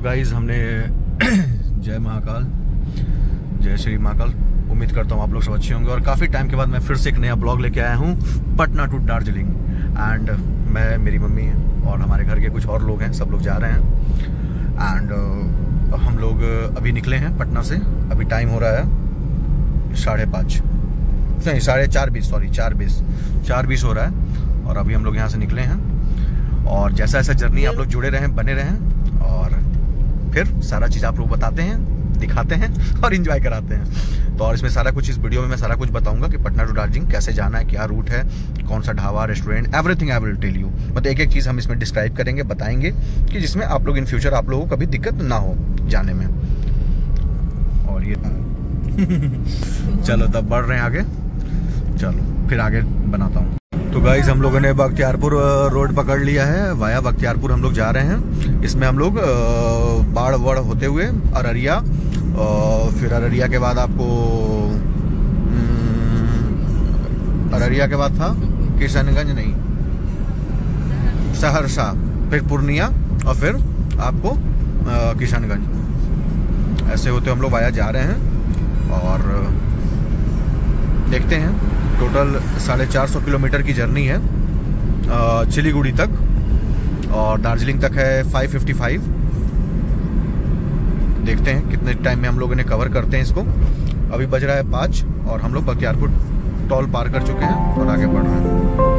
Guys हमने जय महाकाल, जय श्री महाकाल। उम्मीद करता हूँ आप लोग सब अच्छे होंगे और काफ़ी टाइम के बाद मैं फिर से एक नया ब्लॉग लेके आया हूँ पटना टू दार्जिलिंग। एंड मैं, मेरी मम्मी और हमारे घर के कुछ और लोग हैं, सब लोग जा रहे हैं। एंड हम लोग अभी निकले हैं पटना से। अभी टाइम हो रहा है 5:30 नहीं 4:20 सॉरी 4:20 हो रहा है। और अभी हम लोग यहाँ से निकले हैं और जैसा ऐसा जर्नी आप लोग जुड़े रहें, बने रहें और फिर सारा चीज़ आप लोग बताते हैं, दिखाते हैं और एंजॉय कराते हैं। तो और इसमें सारा कुछ, इस वीडियो में मैं सारा कुछ बताऊंगा कि पटना टू दार्जिलिंग कैसे जाना है, क्या रूट है, कौन सा dhaba, restaurant, everything I will tell you. मतलब एक एक चीज़ हम इसमें डिस्क्राइब करेंगे, बताएंगे कि जिसमें आप लोग इन फ्यूचर आप लोगों को कभी दिक्कत ना हो जाने में। और ये चलो तब बढ़ रहे हैं आगे, चलो फिर आगे बनाता हूँ। तो गाइज हम लोगों ने बख्तियारपुर रोड पकड़ लिया है, वाया बख्तियारपुर हम लोग जा रहे हैं। इसमें हम लोग बाढ़ वड़ होते हुए अररिया, फिर अररिया के बाद आपको अररिया के बाद था किशनगंज नहीं सहरसा, फिर पूर्णिया और फिर आपको किशनगंज। ऐसे होते हम लोग वाया जा रहे हैं और देखते हैं। टोटल 450 किलोमीटर की जर्नी है सिलीगुड़ी तक और दार्जिलिंग तक है 555। देखते हैं कितने टाइम में हम लोगों ने कवर करते हैं इसको। अभी बज रहा है 5 और हम लोग बख्तियारपुर टोल पार कर चुके हैं और आगे बढ़ रहे हैं।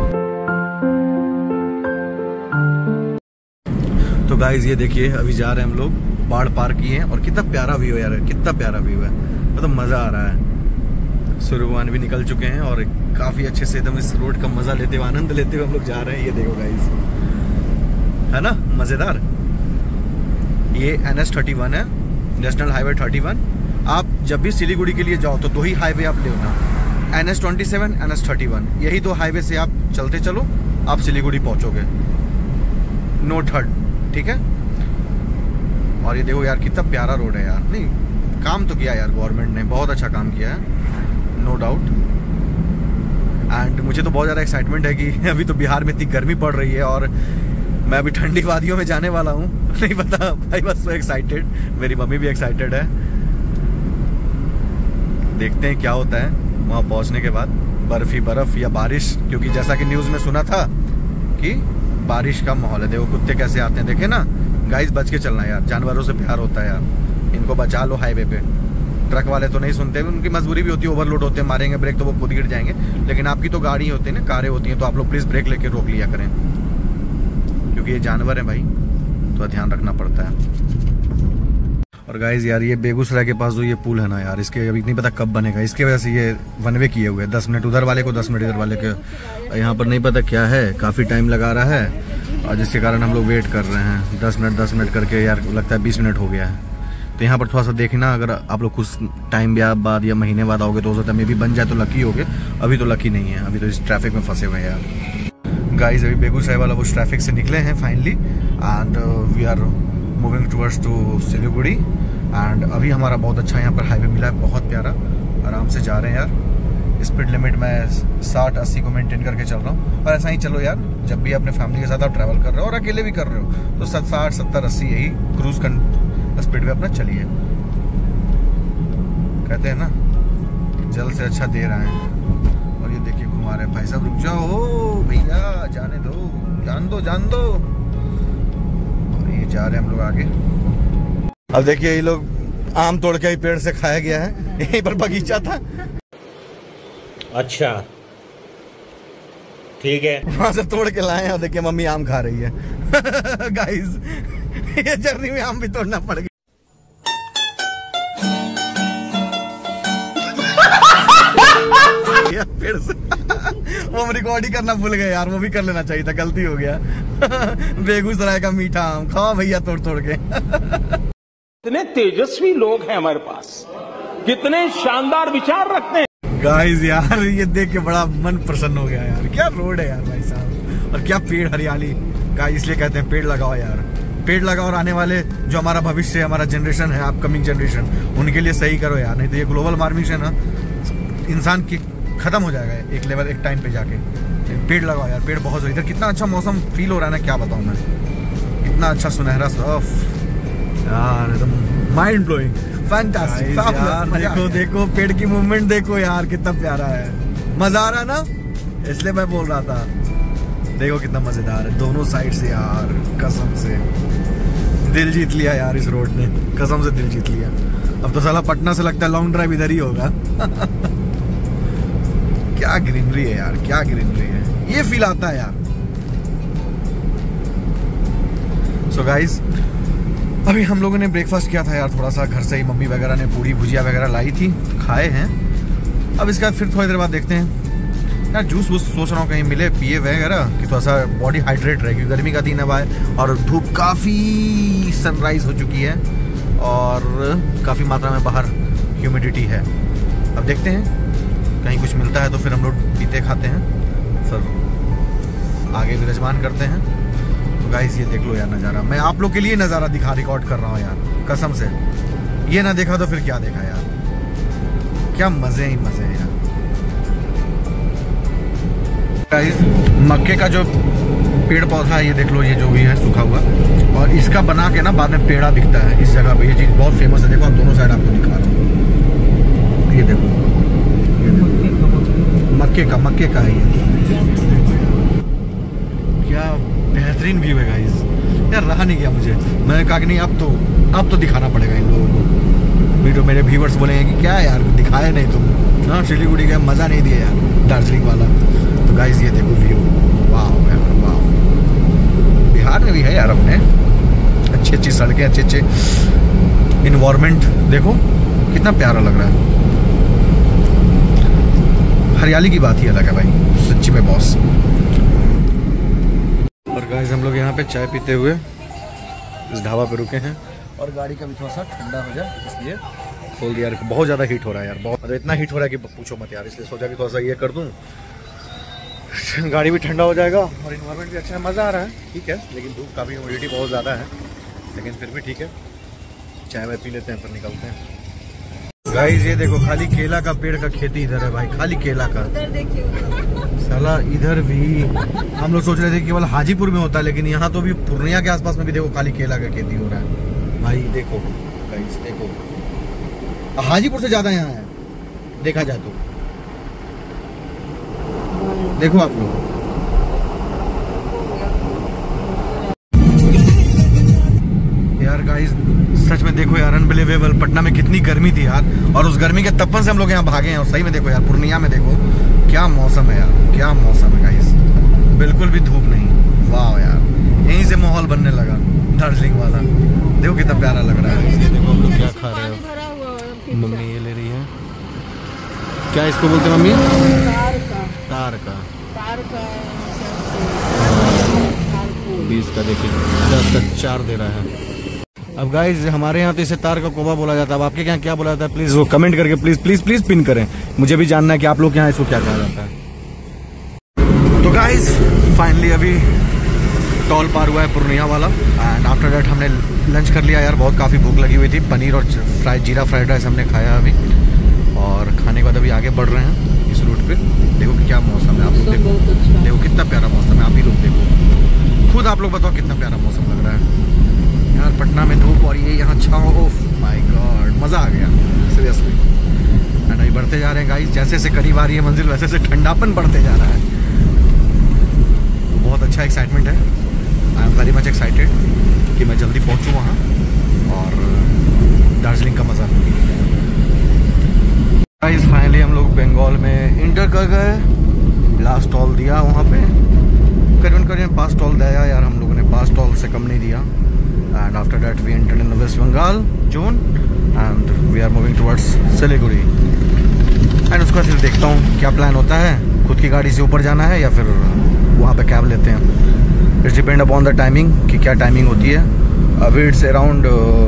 तो गाइज ये देखिए अभी जा रहे हैं हम लोग, बाढ़ पार किए हैं और कितना प्यारा व्यू है यार, कितना प्यारा व्यू है, मतलब मज़ा आ रहा है। सूर्यभगवान भी निकल चुके हैं और काफ़ी अच्छे से एकदम इस रोड का मज़ा लेते हुए, आनंद लेते हुए हम लोग जा रहे हैं। ये देखो गाइस, है ना मज़ेदार। ये NH31 है, नेशनल हाईवे 31। आप जब भी सिलीगुड़ी के लिए जाओ तो दो ही हाईवे आप लेना, NH27, NH31। यही दो हाईवे से आप चलते चलो, आप सिलीगुड़ी पहुँचोगे, नो थर्ड, ठीक है। और ये देखो यार कितना प्यारा रोड है यार। नहीं, काम तो किया यार गवर्नमेंट ने, बहुत अच्छा काम किया है, नो डाउट। एंड मुझे तो बहुत ज़्यादा एक्साइटमेंट है कि अभी तो बिहार में इतनी गर्मी पड़ रही है और मैं अभी ठंडी वादियों में जाने वाला हूँ। नहीं पता भाई, बस सो एक्साइटेड। मेरी मम्मी भी एक्साइटेड है। देखते हैं क्या होता है वहाँ पहुँचने के बाद, बर्फ ही बर्फ या बारिश, क्योंकि जैसा कि न्यूज़ में सुना था कि बारिश का माहौल है। देखो कुत्ते कैसे आते हैं, देखे ना गाइस, बच के चलना यार, जानवरों से प्यार होता है यार, इनको बचा लो हाईवे पे। ट्रक वाले तो नहीं सुनते, उनकी मजबूरी भी होती है, ओवरलोड होते हैं, मारेंगे ब्रेक तो वो खुद गिर जाएंगे। लेकिन आपकी तो गाड़ी होती है ना, कारें होती हैं, तो आप लोग प्लीज़ ब्रेक लेके रोक लिया करें, क्योंकि ये जानवर है भाई, तो ध्यान रखना पड़ता है। और गाइज यार ये बेगूसराय के पास जो ये पुल है ना यार, इसके अभी नहीं पता कब बनेगा, इसके वजह से ये वन वे किए हुए, 10 मिनट उधर वाले को 10 मिनट इधर वाले के। यहाँ पर नहीं पता क्या है, काफ़ी टाइम लगा रहा है और जिसके कारण हम लोग वेट कर रहे हैं 10 मिनट करके यार, लगता है 20 मिनट हो गया है। तो यहाँ पर थोड़ा सा देखना, अगर आप लोग कुछ टाइम बाद या महीने बाद आओगे तो हो सकता है मे भी बन जाए, तो लकी होगे। अभी तो लकी नहीं है, अभी तो इस ट्रैफिक में फंसे हुए हैं यार। गाइस अभी बेगूसराय वाला वो ट्रैफिक से निकले हैं finally and we are moving towards to Siliguri. And अभी हमारा बहुत अच्छा यहाँ पर हाईवे मिला है, बहुत प्यारा, आराम से जा रहे हैं यार। स्पीड लिमिट मैं 60-80 को मेंटेन करके चल रहा हूँ। और ऐसा ही चलो यार, जब भी अपने फैमिली के साथ आप ट्रैवल कर रहे हो और अकेले भी कर रहे हो तो 60, 70, 80 यही क्रूज स्पीड में अपना चलिए। कहते हैं ना जल से अच्छा दे रहे हैं। और ये देखिए घुमा रहे हैं भाई साहब, रुक जाओ भैया, जाने दो, जान दो। और ये जा रहे हैं हम लोग आगे। अब देखिए ये लोग आम तोड़ के ही पेड़ से खाया गया है, यहीं पर बगीचा था। अच्छा ठीक है, वहां से तोड़ के लाए हैं और देखिए मम्मी आम खा रही है। गाइस ये जर्नी में आम भी तोड़ना पड़ गया। पेड़ से वो हम रिकॉर्ड ही करना भूल गए यार, वो भी कर लेना चाहिए था, गलती हो गया। बेगूसराय का मीठा आम खाओ भैया तोड़ तोड़ के। कितने तेजस्वी लोग हैं हमारे पास, कितने शानदार विचार रखते हैं। गाइस यार ये देख के बड़ा मन प्रसन्न हो गया यार, क्या रोड है यार भाई साहब, और क्या पेड़, हरियाली। गाइस इसलिए कहते हैं पेड़ लगाओ यार, पेड़ लगाओ और आने वाले जो हमारा भविष्य है, हमारा जनरेशन है, अपकमिंग जनरेशन, उनके लिए सही करो यार। नहीं तो ये ग्लोबल वार्मिंग से ना इंसान की खत्म हो जाएगा एक लेवल, एक टाइम पे जाके। पेड़ लगाओ यार, पेड़ बहुत। इधर कितना अच्छा मौसम फील हो रहा है ना, क्या बताऊँ मैं, कितना अच्छा सुनहरा साफ। यार एकदम माइंड ब्लोइंग, फैंटास्टिक यार। देखो देखो पेड़ की मूवमेंट देखो यार, कितना प्यारा है, मजा आ रहा है ना, इसलिए मैं बोल रहा था। देखो कितना मजेदार है दोनों साइड से यार, कसम से दिल जीत लिया यार इस रोड ने, कसम से दिल जीत लिया। अब तो साला पटना से लगता है लॉन्ग ड्राइव इधर ही होगा। क्या ग्रीनरी है यार, क्या ग्रीनरी है, ये फील आता है यार। सो गाइस अभी हम लोगों ने ब्रेकफास्ट किया था यार, थोड़ा सा घर से ही मम्मी वगैरह ने पूरी भुजिया वगैरह लाई थी, खाए हैं। अब इसके बाद फिर थोड़ी देर बाद देखते हैं यार, जूस वूस सोच रहा हूँ कहीं मिले पिए वगैरह कि थोड़ा सा बॉडी हाइड्रेट रहे, क्योंकि गर्मी का दिन है भाई और धूप काफ़ी सनराइज हो चुकी है और काफ़ी मात्रा में बाहर ह्यूमिडिटी है। अब देखते हैं कहीं कुछ मिलता है तो फिर हम लोग पीते खाते हैं, फिर आगे विराजमान करते हैं। तो गाइस ये देख लो यार नज़ारा, मैं आप लोग के लिए नज़ारा रिकॉर्ड कर रहा हूँ यार, कसम से। ये ना देखा तो फिर क्या देखा यार, क्या मज़े ही मज़े हैं यार। गाइस मक्के का जो पेड़ पौधा है ये देख लो, ये जो भी है सूखा हुआ, और इसका बना के ना बाद में पेड़ा बिकता है इस जगह पे, ये चीज़ बहुत फेमस है। देखो आप दोनों साइड आपको दिखा रहा हूँ, ये देखो मक्के का है ये, क्या बेहतरीन व्यू है गाइस यार। रहा नहीं गया मुझे, मैंने कहा कि नहीं अब तो दिखाना पड़ेगा इन लोगों को। वीडियो मेरे व्यूवर्स बोलेंगे कि क्या यार दिखाया नहीं तुम, हाँ सिलीगुड़ी का मज़ा नहीं दिया यार दार्जिलिंग वाला। तो गाइस ये देखो व्यू, वाह यार वाह। बिहार में भी है यार अपने अच्छी अच्छी सड़कें, अच्छे अच्छे इन्वायरमेंट, देखो कितना प्यारा लग रहा है। हरियाली की बात ही अलग है भाई सच्ची में बॉस। और गाइस हम लोग यहाँ पे चाय पीते हुए इस ढाबा पे रुके हैं, और गाड़ी का भी थोड़ा सा ठंडा हो जाए इसलिए खोल दिया। बहुत ज़्यादा हीट हो रहा है यार, बहुत इतना हीट हो रहा है कि पूछो मत यार, इसलिए सोचा कि थोड़ा सा ये कर दूँ, गाड़ी भी ठंडा हो जाएगा और इन्वायरमेंट भी अच्छा है, मज़ा आ रहा है। ठीक है लेकिन धूप काफ़ी ह्यूमिडिटी बहुत ज़्यादा है, लेकिन फिर भी ठीक है, चाय वाय पी लेते हैं फिर निकलते हैं। गाइस ये देखो खाली केला का पेड़ का खेती इधर है भाई, खाली केला का। साला इधर भी हम लोग सोच रहे थे केवल हाजीपुर में होता है, लेकिन यहाँ तो भी पूर्णिया के आसपास में भी देखो खाली केला का खेती हो रहा है भाई। देखो गाइस देखो, हाजीपुर से ज्यादा यहाँ है देखा जाए तो, देखो आप लोग। यार गाइस सच में देखो यार अनबिलीवेबल, पटना में कितनी गर्मी थी यार, और उस गर्मी के तपन से हम लोग यहाँ भागे हैं, और सही में देखो यार पूर्णिया में देखो क्या मौसम है यार, क्या मौसम है गाइस, बिल्कुल भी धूप नहीं। वाह यार यहीं से माहौल बनने लगा दार्जिलिंग वाला, देखो कितना प्यारा लग रहा है। ये देखो हम लोग क्या खा रहे हो, मम्मी ये ले रही है, क्या इसको बोलते हैं मम्मी? तार का 20 का देखिए, 10 का 4 दे रहा है। अब गाइस हमारे यहाँ तो इसे तार का कोबा बोला जाता है, अब आपके यहाँ क्या बोला जाता है प्लीज वो कमेंट करके प्लीज पिन करें, मुझे भी जानना है कि आप लोग के यहाँ इसको क्या कहा जाता है। तो गाइस फाइनली अभी टोल पार हुआ है पूर्णिया वाला, एंड आफ्टर दैट हमने लंच कर लिया यार, बहुत काफ़ी भूख लगी हुई थी, पनीर और जीरा फ्राइड राइस हमने खाया अभी, और खाने के बाद अभी आगे बढ़ रहे हैं इस रूट पे। देखो कि क्या मौसम है, आप लोग देखो, देखो कितना प्यारा मौसम है, आप ही लोग देखो खुद, आप लोग बताओ कितना प्यारा मौसम लग रहा है यार। पटना में धूप और ये यहाँ छाँव, ओह माय गॉड मज़ा आ गया सीरियसली। एंड अभी बढ़ते जा रहे हैं गाइस, जैसे जैसे करीब आ रही है मंजिल वैसे वैसे ठंडापन बढ़ते जा रहा है, बहुत अच्छा एक्साइटमेंट है। I am very much excited कि मैं जल्दी पहुँचूँ वहाँ और दार्जिलिंग का मज़ा। गाइस फाइनली हम लोग बंगाल में इंटर कर गए, लास्ट टॉल दिया वहाँ पे, करीबन 5 टॉल दिया यार हम लोगों ने, 5 टॉल से कम नहीं दिया। And after that we entered in the West Bengal zone and we are moving towards Siliguri. And उसके बाद फिर देखता हूँ क्या प्लान होता है, खुद की गाड़ी से ऊपर जाना है या फिर वहाँ पे कैब लेते हैं, it's depend upon the timing कि क्या टाइमिंग होती है। अभी इट्स अराउंड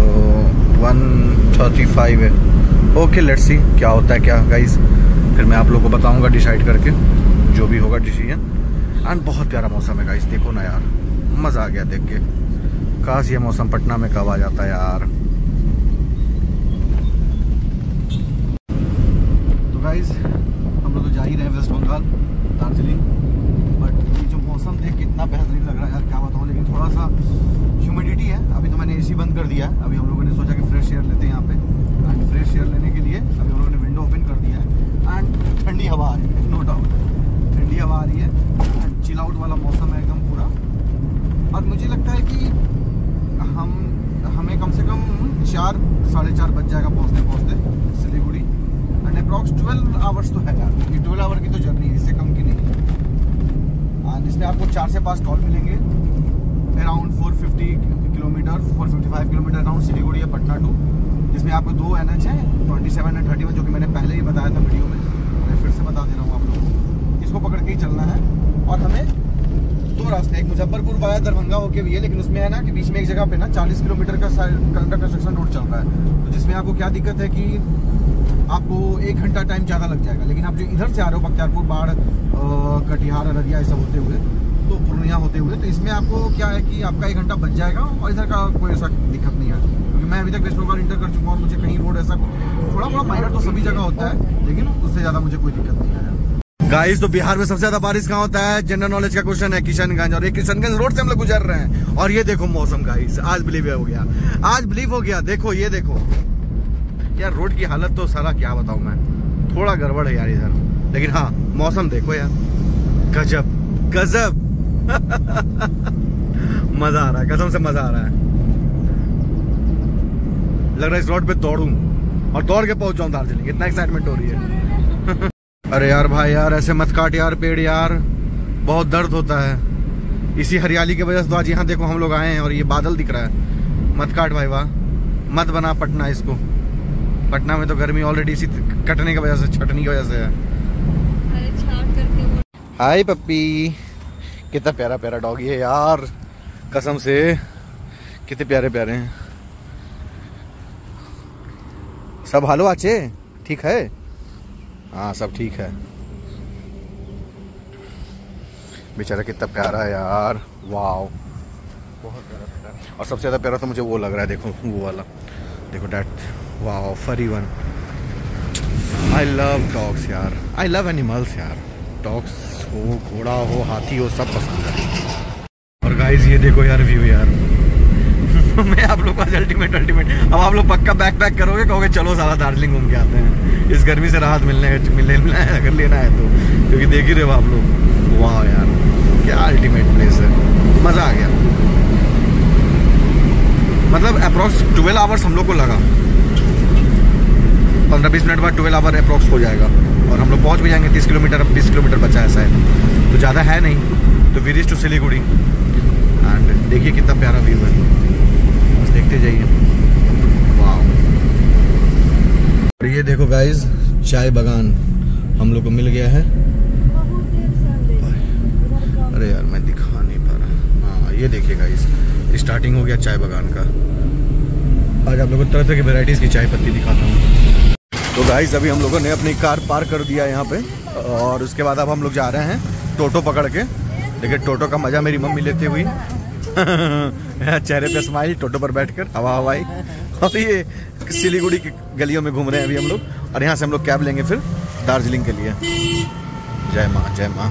1:35 है। ओके लेट्स सी क्या होता है क्या गाइज, फिर मैं आप लोगों को बताऊँगा डिसाइड करके जो भी होगा डिसीजन। एंड बहुत प्यारा मौसम है गाइज, देखो ना यार मज़ा आ गया देख के, काश ये मौसम पटना में कब आ जाता है यार। तो गाइज हम लोग तो जा ही रहे हैं वेस्ट बंगाल दार्जिलिंग, बट ये जो मौसम देख कितना बेहतरीन लग रहा है यार, क्या बताऊँ, लेकिन थोड़ा सा ह्यूमिडिटी है। अभी तो मैंने एसी बंद कर दिया है। अभी हम लोगों ने सोचा कि फ्रेश एयर लेते हैं यहाँ पे, एंड फ्रेश एयर लेने के लिए अभी हम लोगों ने विंडो ओपन कर दिया है एंड ठंडी हवा आ रही है, नो डाउट ठंडी हवा आ रही है एंड चिल आउट वाला मौसम है एकदम पूरा। और मुझे लगता है कि हमें कम से कम 4 साढ़े 4 बज जाएगा पहुँचते सिलीगुड़ी एंड अप्रॉक्स 12 आवर्स तो है यार, ये 12 आवर की तो जर्नी है, इससे कम की नहीं है। एंड इसमें आपको 4 से 5 टॉल मिलेंगे, around 450 kilometre 455 kilometre around Siliguri या पटना टू, जिसमें आपको 2 NH है 27 और 31, जो कि मैंने पहले ही बताया था वीडियो में, मैं फिर से बता दे रहा हूँ आप लोगों को। इसको पकड़ के ही चलना है और हमें 2 रास्ते, एक मुजफ्फरपुर वाया दरभंगा होके भी है, लेकिन उसमें है ना कि बीच में एक जगह पे ना 40 किलोमीटर का कंस्ट्रक्शन रोड चल रहा है, तो जिसमें आपको क्या दिक्कत है कि आपको 1 घंटा टाइम ज़्यादा लग जाएगा। लेकिन आप जो इधर से आ रहे हो बख्तियारपुर, बाढ़, कटिहार, अररिया ऐसा होते हुए तो पूर्णिया होते हुए, तो इसमें आपको क्या है कि आपका 1 घंटा बच जाएगा और इधर का कोई ऐसा दिक्कत नहीं है, क्योंकि मैं अभी तक वेस्ट बंगाल इंटर कर चुका हूँ और मुझे कहीं रोड ऐसा थोड़ा बड़ा माइनर तो सभी जगह होता है, लेकिन उससे ज़्यादा मुझे कोई दिक्कत नहीं है। गाइस, तो बिहार में सबसे ज्यादा बारिश कहाँ होता है? जनरल नॉलेज का क्वेश्चन है, किशनगंज। और ये किशनगंज रोड से हम लोग गुजर रहे हैं और ये देखो मौसम गाइस, आज बिलीव हो गया, आज बिलीव हो गया। देखो ये देखो यार, रोड की हालत तो सारा क्या बताऊं मैं, थोड़ा गड़बड़ है यार इधर, लेकिन हाँ मौसम देखो यार, गजब गजब मजा आ रहा है, कसम से मजा आ रहा है। लग रहा है इस रोड पे दौड़ूं और दौड़ के पहुंच जाऊं दार्जिलिंग, इतना एक्साइटमेंट हो रही है। अरे यार भाई यार, ऐसे मत काट यार पेड़ यार, बहुत दर्द होता है। इसी हरियाली की वजह से तो आज यहाँ देखो हम लोग आए हैं और ये बादल दिख रहा है। मत काट भाई, वाह मत बना पटना इसको। पटना में तो गर्मी ऑलरेडी इसी कटने की वजह से, छटनी की वजह से है। हाय पप्पी, कितना प्यारा प्यारा डॉगी है यार, कसम से कितने प्यारे प्यारे हैं। सब हालो आचे ठीक है? हाँ सब ठीक है। बेचारा कितना प्यारा है यार, वाओ बहुत प्यारा प्यारा। और सबसे ज़्यादा प्यारा तो मुझे वो लग रहा है, देखो वो वाला, देखो that, wow furry one. I love dogs यार, आई लव एनिमल्स यार, डॉग्स हो, घोड़ा हो, हाथी हो, सब पसंद है। और गाइस ये देखो यार व्यू यार मैं आप लोग आज अल्टीमेट अब आप लोग पक्का बैक पैक करोगे, कहोगे चलो सारा दार्जिलिंग घूम के आते हैं, इस गर्मी से राहत मिलने है अगर लेना है तो, क्योंकि देख ही रहे हो आप लोग। वाह यार क्या अल्टीमेट प्लेस है, मज़ा आ गया। मतलब अप्रॉक्स 12 आवर्स हम लोग को लगा, 15-20 मिनट बाद 12 आवर अप्रॉक्स हो जाएगा और हम लोग पहुँच भी जाएंगे। 30 किलोमीटर, अब 20 किलोमीटर बचा है शायद, तो ज़्यादा है नहीं। तो we reach to Siliguri and देखिए कितना प्यारा व्यू है, बस देखते जाइए। वाह, ये देखो गाइज चाय बागान हम लोग को मिल गया है। अरे यार मैं दिखा नहीं पा रहा, हाँ ये देखिए गाइज स्टार्टिंग हो गया चाय बागान का। आज आप लोगों को तरह तरह की वेराइटीज़ की चाय पत्ती दिखाता हूँ। तो गाइज अभी हम लोगों ने अपनी कार पार्क कर दिया यहाँ पे और उसके बाद अब हम लोग जा रहे हैं टोटो पकड़ के। देखिए टोटो का मजा मेरी मम्मी लेती हुई चेहरे पे स्माइल, टोटो पर बैठकर हवा हवाई। और ये सिलीगुड़ी की गलियों में घूम रहे हैं अभी हम लोग और यहाँ से हम लोग कैब लेंगे फिर दार्जिलिंग के लिए। जय माँ जय माँ।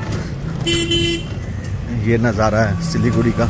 ये नज़ारा है सिलीगुड़ी का,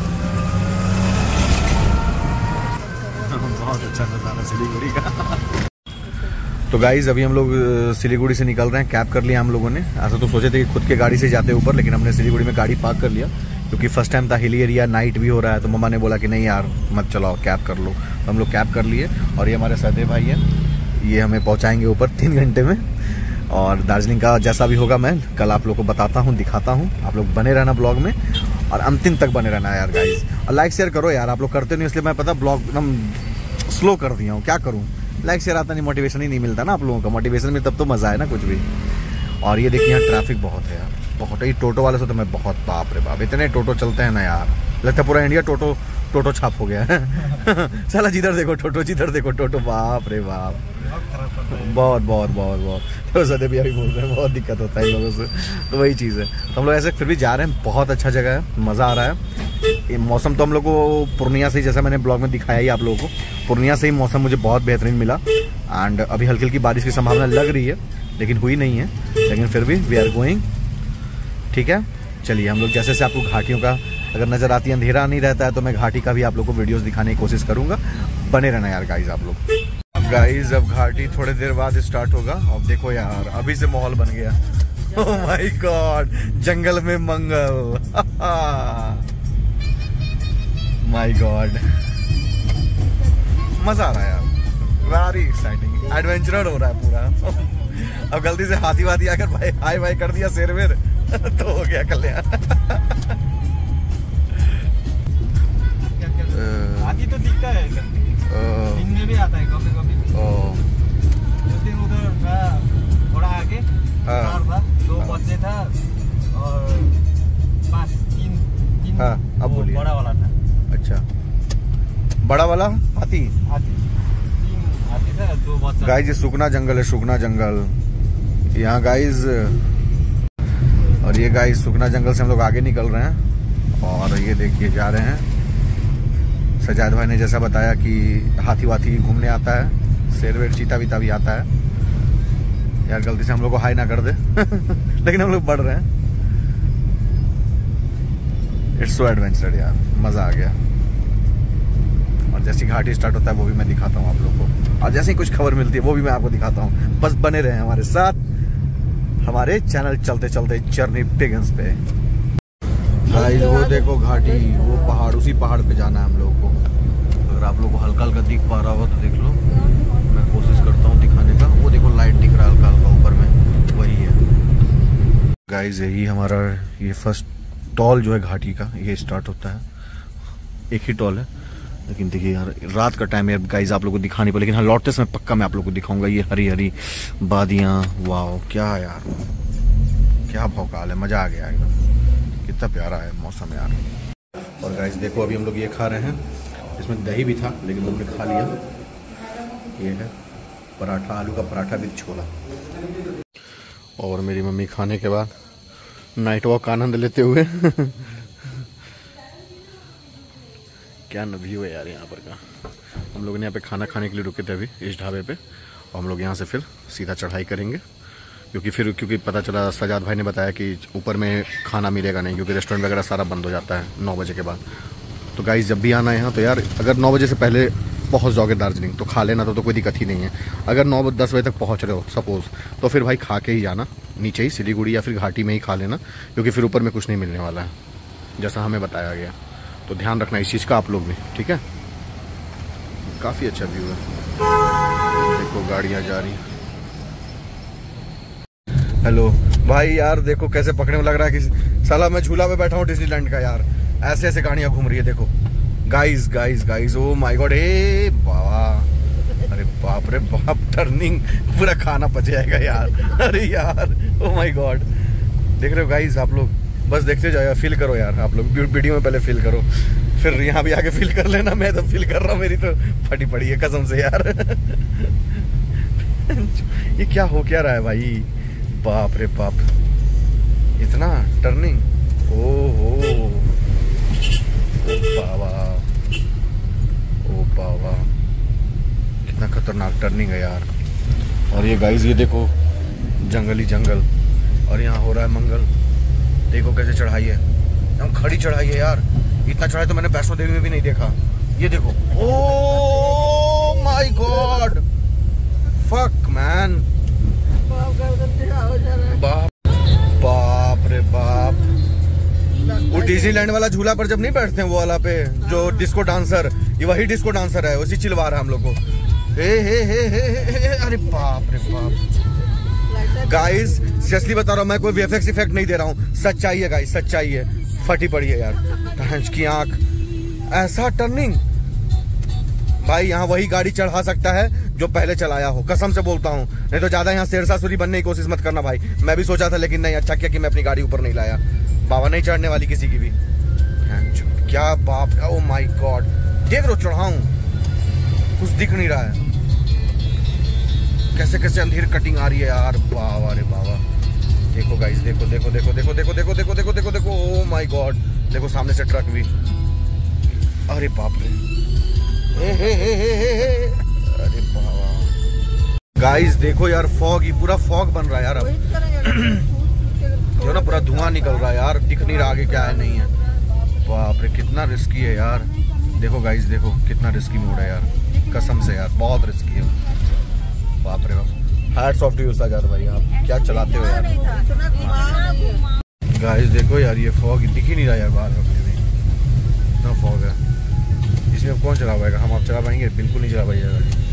बहुत अच्छा नज़ारा सिलीगुड़ी का। तो गाइज अभी हम लोग सिलीगुड़ी से निकल रहे हैं, कैब कर लिया हम लोगों ने। ऐसा तो सोचे थे कि खुद के गाड़ी से जाते ऊपर, लेकिन हमने सिलीगुड़ी में गाड़ी पार्क कर लिया क्योंकि फर्स्ट टाइम था, हिली एरिया, नाइट भी हो रहा है, तो मम्मा ने बोला कि नहीं यार मत चलाओ कैब कर लो। तो हम लोग कैब कर लिए और ये हमारे सहदेव भाई हैं, ये हमें पहुँचाएंगे ऊपर 3 घंटे में। और दार्जिलिंग का जैसा भी होगा मैं कल आप लोग को बताता हूँ, दिखाता हूँ। आप लोग बने रहना ब्लॉग में और अंतिम तक बने रहना यार गाइज। और लाइक शेयर करो यार, आप लोग करते नहीं इसलिए मैं पता ब्लॉग एकदम स्लो कर दिया हूँ, क्या करूँ। लाइक शेयर आता नहीं, मोटिवेशन ही नहीं मिलता ना आप लोगों का, मोटिवेशन में तब तो मज़ा है ना कुछ भी। और ये देखिए यहाँ ट्रैफिक बहुत है यार, बहुत। ये टोटो वाले से तो मैं बहुत, बाप रे बाप, इतने टोटो चलते हैं ना यार, लगता है पूरा इंडिया टोटो छाप हो गया है साला जिधर देखो टोटो, जिधर देखो टोटो, बाप रे बाप, बहुत बहुत बहुत बहुत। तो सदे भी अभी बोल रहे हैं बहुत दिक्कत होता है इन लोगों से, तो वही चीज़ है। तो हम लोग ऐसे फिर भी जा रहे हैं, बहुत अच्छा जगह है, मज़ा आ रहा है। ये मौसम तो हम लोग को पूर्णिया से ही, जैसा मैंने ब्लॉग में दिखाया ही आप लोगों को, पूर्णिया से ही मौसम मुझे बहुत बेहतरीन मिला। एंड अभी हल्की हल्की बारिश की संभावना लग रही है लेकिन हुई नहीं है, लेकिन फिर भी वी आर गोइंग। ठीक है, चलिए हम लोग जैसे से आपको घाटियों का अगर नज़र आती है, अंधेरा नहीं रहता है तो मैं घाटी का भी आप लोग को वीडियोस दिखाने की कोशिश करूंगा। बने रहना यार गाइज आप लोग। गाइज अब घाटी थोड़ी देर बाद स्टार्ट होगा। अब देखो यार अभी से माहौल बन गया। ओह माय गॉड, जंगल में मंगल। माय गॉड, मजा आ रहा है यार, वेरी एक्साइटिंग, एडवेंचरर हो रहा है पूरा। अब गलती से हाथी वाथी आकर भाई हाय भाई कर दिया शेर वेर तो हो गया कल्याण। हाथी तो दिखता है, दिन में भी आता है कभी कभी। उस दिन उधर थोड़ा आगे था, 2 बच्चे था और 5-3 अब बोलिए। बड़ा वाला था। अच्छा, बड़ा वाला हाथी 3 हाथी था, 2 बच्चे। गाइज ये सुकना जंगल है, सुकना जंगल यहाँ गाइज। और ये गाइज सुकना जंगल से हम लोग आगे निकल रहे हैं और ये देखिए जा रहे हैं। सजाद भाई ने जैसा बताया कि हाथी वाथी घूमने आता है, शेर वेर चीता वीता भी आता है। यार गलती से हम लोग को हाई ना कर दे लेकिन हम लोग बढ़ रहे हैं। इट्स सो एडवेंचर यार, मजा आ गया। और जैसी घाटी स्टार्ट होता है वो भी मैं दिखाता हूँ आप लोग को, और जैसे ही कुछ खबर मिलती है वो भी मैं आपको दिखाता हूँ। बस बने रहे हमारे साथ, हमारे चैनल चलते चलते जर्नी बिगिंस पे। गाइस वो देखो घाटी, वो पहाड़, उसी पहाड़ पे जाना है हम लोग को। अगर आप लोग को हल्का हल्का दिख पा रहा हो तो देख लो, मैं कोशिश करता हूँ दिखाने का। वो देखो लाइट दिख रहा है हल्का हल्का ऊपर में, वही है गाइस। यही हमारा ये फर्स्ट टॉल जो है घाटी का, ये स्टार्ट होता है। एक ही टॉल है, लेकिन देखिए यार रात का टाइम है गाइस, आप लोग को दिखा नहीं पाए, लेकिन हाँ लौटते समय पक्का मैं आप लोग को दिखाऊंगा। ये हरी हरी वादियाँ, वाह क्या यार, क्या भौकाल है, मजा आ गया एकदम। कितना प्यारा है मौसम यार। और गाइस देखो अभी हम लोग ये खा रहे हैं, इसमें दही भी था लेकिन हमने खा लिया। ये है पराठा, आलू का पराठा विद छोला। और मेरी मम्मी खाने के बाद नाइट वॉक का आनंद लेते हुए क्या न व्यू है यार यहाँ पर का। हम लोग ने यहाँ पे खाना खाने के लिए रुके थे अभी इस ढाबे पे, और हम लोग यहाँ से फिर सीधा चढ़ाई करेंगे, क्योंकि पता चला, सजाद भाई ने बताया कि ऊपर में खाना मिलेगा नहीं, क्योंकि रेस्टोरेंट वगैरह सारा बंद हो जाता है 9 बजे के बाद। तो गाइस जब भी आना है यहाँ तो यार अगर 9 बजे से पहले पहुँच जाओगे दार्जिलिंग तो खा लेना, तो कोई दिक्कत ही नहीं है। अगर 9-10 बजे तक पहुँच रहे हो सपोज़, तो फिर भाई खा के ही जाना, नीचे ही सिलीगुड़ी या फिर घाटी में ही खा लेना, क्योंकि फिर ऊपर में कुछ नहीं मिलने वाला है जैसा हमें बताया गया। तो ध्यान रखना इस चीज़ का आप लोग भी, ठीक है। काफ़ी अच्छा व्यू है, देखो गाड़ियाँ जा रही। हेलो भाई, यार देखो कैसे पकड़ने में लग रहा है कि साला मैं झूला पे बैठा हूँ डिज्नीलैंड का यार। ऐसे ऐसे गाड़ियाँ घूम रही है देखो guys guys guys. Oh my god, ए बाबा, अरे बाप रे बाप, टर्निंग पूरा खाना पच जाएगा यार। अरे यार ओ माय गॉड, देख रहे हो गाइस आप लोग, बस देखते जाओ यार, फील करो यार आप लोग, वीडियो में पहले फील करो, फिर यहाँ भी आके फील कर लेना। मैं तो फील कर रहा हूँ, मेरी तो फटी पड़ी है कसम से यार। ये क्या हो क्या रहा है भाई, बाप रे बाप, इतना टर्निंग, ओहो बाबा, ओ बाबा, कितना खतरनाक टर्निंग है यार। और ये गाइस ये देखो जंगल ही जंगल, और यहाँ हो रहा है मंगल। देखो कैसे चढ़ाई है, हम खड़ी चढ़ाई है यार। इतना चढ़ाई तो मैंने वैष्णो देवी में भी नहीं देखा। ये देखो, oh my god, fuck man, बाप रे बाप। वो डिज्नीलैंड वाला झूला पर जब नहीं बैठते हैं वो वाला पे, जो डिस्को डांसर, ये वही डिस्को डांसर है, उसी चिलवा रहा है हम लोग को। हे, अरे बाप रे बाप। गाइस सीरियसली बता रहा हूँ, मैं कोई वीएफएक्स इफेक्ट नहीं दे रहा हूँ, सच्चाई है गाइस, सच्चाई है। फटी पड़ी है यार, भैंस की आंख, ऐसा टर्निंग भाई। यहाँ वही गाड़ी चढ़ा सकता है जो पहले चलाया हो, कसम से बोलता हूँ। नहीं तो ज्यादा यहाँ शेरशाह बनने की कोशिश मत करना भाई। मैं भी सोचा था लेकिन नहीं, अच्छा किया कि मैं अपनी गाड़ी ऊपर नहीं लाया। बाबा नहीं चढ़ने वाली किसी की भी, क्या बाप, ओ माय गॉड। देख लो चढ़ाऊं, कुछ दिख नहीं रहा है, कैसे कैसे अंधेर कटिंग आ रही है यार, बाबा रे बाबा। देखो गाइस, देखो देखो देखो देखो देखो देखो देखो देखो देखो देखो, ओ माय गॉड, देखो सामने से ट्रक भी, अरे बाप रे, अरे बाबा। गाइस देखो यार, फॉग ही पूरा फॉग बन रहा है यार अब। जो ना पूरा धुआं निकल रहा है यार, दिख नहीं रहा आगे क्या है नहीं है। बाप रे कितना रिस्की है यार। देखो गाइस देखो कितना रिस्की मोड है यार, कसम से यार बहुत रिस्की है। बाप रे बाप, hats off to you Sajad भाई, आप क्या चलाते हो यार। गाइस देखो यार ये फॉग दिख ही नहीं रहा यार बाहर कभी भी, इतना फॉग है। इसमें कौन चला पाएगा, हम आप चला पाएंगे? बिल्कुल नहीं चला पाएगा गाड़ी।